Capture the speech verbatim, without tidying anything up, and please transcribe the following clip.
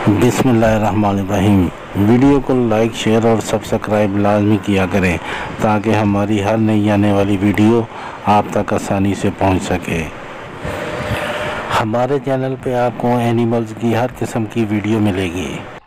बिस्मिल्लाहिर्रहमानिर्रहीम। वीडियो को like share और सब्सक्राइब लाजमी किया करें ताकि हमारी हर नई आने वाली वीडियो आप तक आसानी से पहुंच सके। हमारे चैनल पे आपको एनिमल्स की हर किस्म की वीडियो मिलेगी।